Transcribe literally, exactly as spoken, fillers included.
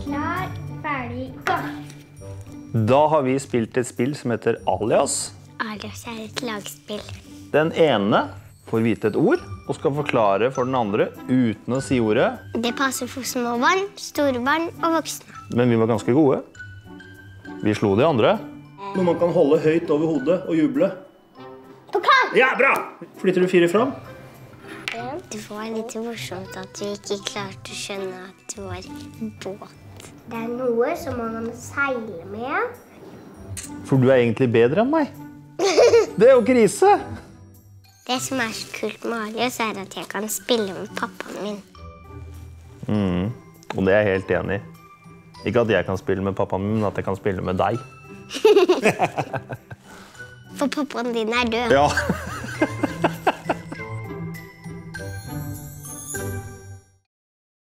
Klar, ferdig, gå! Da har vi spilt et spill som heter Alias. Alias er et lagspill. Den ene får vite et ord og skal forklare for den andre uten å si ordet. Det passer for små barn, store barn og voksne. Men vi var ganske gode. Vi slo de andre. Når man kan holde høyt over hodet og juble. Pokal! Ja, bra! Flytter du fire fram? Det var litt morsomt at du ikke klarte å skjønne at det var båt. Det er noe som man kan seile med. For du er egentlig bedre enn meg. Det er jo krise! Det som er så kult med Alias er at jeg kan spille med pappaen min. Mm, og det er jeg helt enig i. Ikke at jeg kan spille med pappaen min, men at jeg kan spille med deg. For pappaen din er død. Ja.